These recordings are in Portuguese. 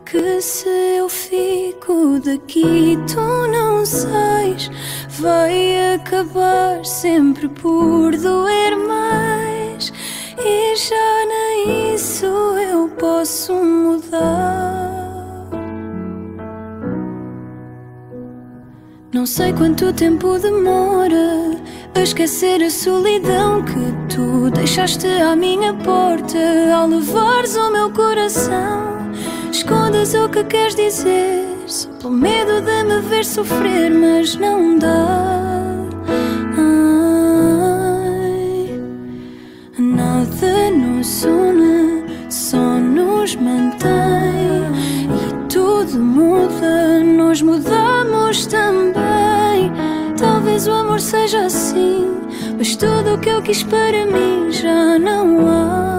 que se eu fico daqui tu não sais, vai acabar sempre por doer mais, e já nem isso eu posso mudar. Não sei quanto tempo demora a esquecer a solidão que tu deixaste à minha porta ao levares o meu coração. Escondes o que queres dizer só pelo medo de me ver sofrer, mas não dá. Ai, nada nos une, só nos mantém, e tudo muda, nós mudamos também. Talvez o amor seja assim, mas tudo o que eu quis para mim já não há.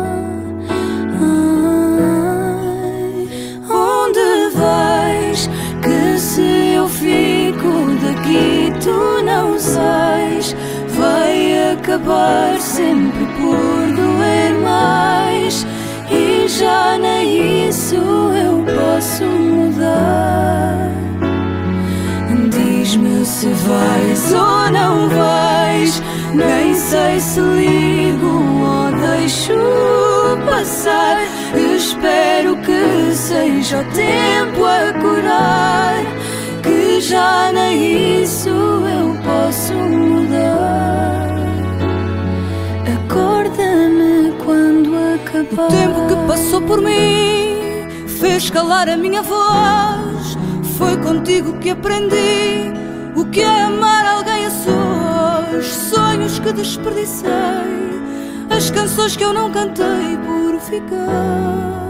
Onde vais? Que se eu fico daqui tu não sais, vai acabar sempre por doer mais, e já nem isso eu posso mudar. Diz-me se vais ou não vais, nem sei se ligo ou deixo passar. Espero que seja o tempo a curar, que já nem isso eu posso mudar. Acorda-me quando acabar. O tempo que passou por mim fez calar a minha voz. Foi contigo que aprendi o que é amar alguém a sós. Sonhos que desperdicei, as canções que eu não cantei por ficar.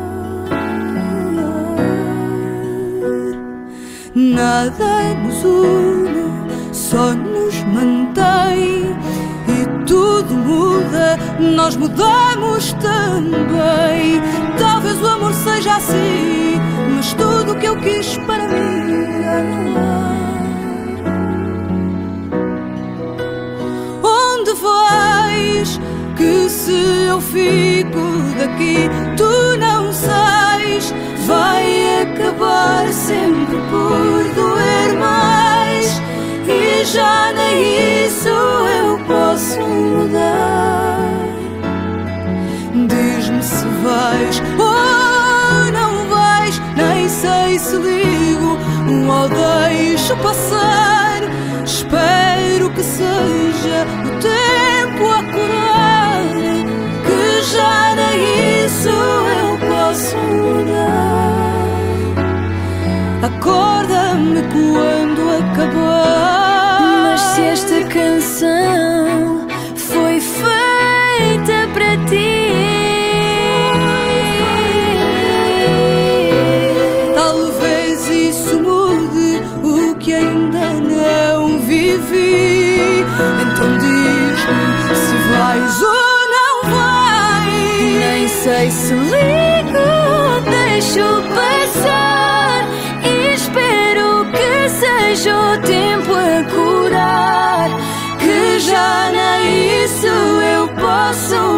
Nada nos une, só nos mantém, e tudo muda, nós mudamos também. Talvez o amor seja assim, mas tudo o que eu quis para mim já não há. Onde vais? Que se eu fico daqui tu não sais, vai acabar sempre por doer mais, e já nem isso eu posso mudar. Diz-me se vais ou não vais, nem sei se ligo ou deixo passar. Espero que seja o tempo a curar, que já nem isso eu posso mudar. Acorda-me quando acabar. Mas se esta canção foi feita para ti, talvez isso mude o que ainda não vivi. Então diz-me se vais ou não vais, nem sei se ligo ou deixo passar, e espero que seja o tempo a curar, que já nem isso eu posso